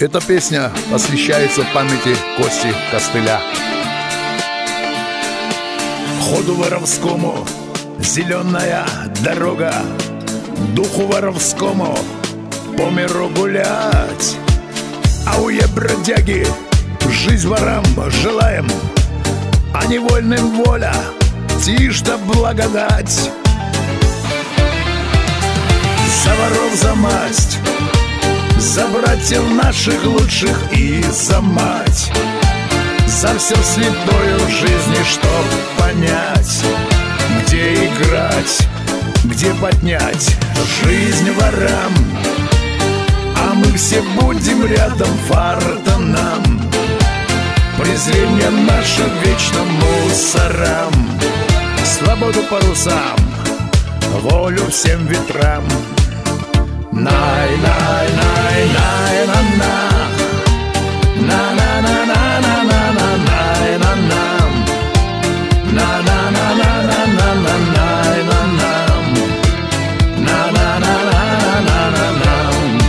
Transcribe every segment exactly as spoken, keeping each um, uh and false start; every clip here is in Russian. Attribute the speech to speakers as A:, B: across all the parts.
A: Эта песня посвящается памяти Кости Костыля. Ходу воровскому зеленая дорога, духу воровскому по миру гулять. Ауе, бродяги, жизнь ворам желаем, а невольным воля, тишь да благодать. За воров за масть, за братьев наших лучших и за мать, за все святое в жизни, чтоб понять, где играть, где поднять жизнь ворам. А мы все будем рядом, фарта нам, презрение наше вечным мусорам, свободу парусам, волю всем ветрам. Най, най, най, най, на, на. На, на, на, на, на, на, на, най, на, на. На, на, на, на, на, на, на, най, на, на. На, на, на, на, на, на, на.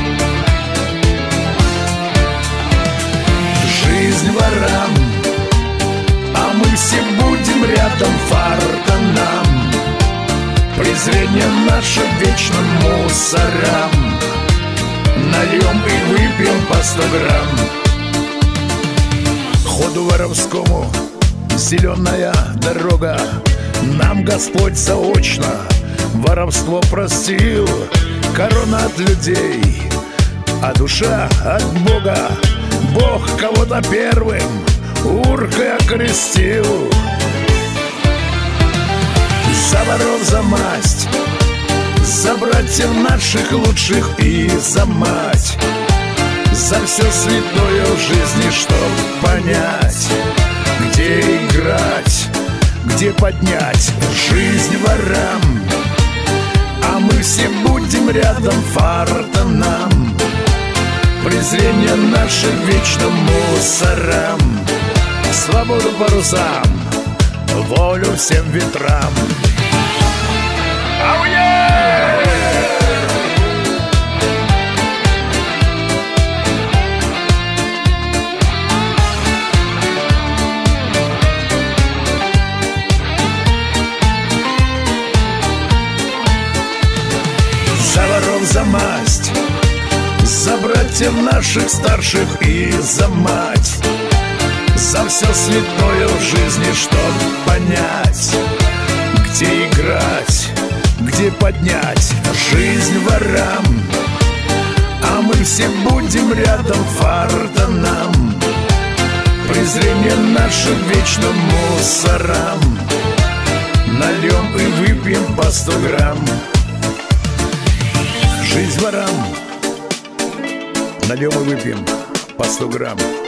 A: Жизнь ворам, а мы все будем рядом, фарта нам, презрение наше вечным мусорам. Нальем и выпьем по сто грамм. Ходу воровскому зеленая дорога, нам Господь заочно воровство простил. Корона от людей, а душа от Бога. Бог кого-то первым уркой окрестил. За воров за масть, за братьев наших лучших и за мать, за все святое в жизни, чтоб понять, где играть, где поднять жизнь ворам. А мы все будем рядом, фарта нам, презрение наше вечным мусорам, свободу парусам, волю всем ветрам. Oh, yeah! За воров за масть, за братьев наших старших и за мать, за все святое в жизни, чтоб понять, где играть, где поднять жизнь ворам. А мы все будем рядом, фарта нам, презрение наше вечным мусорам. Нальем и выпьем по сто грамм. Жизнь ворам, нальем и выпьем по сто грамм.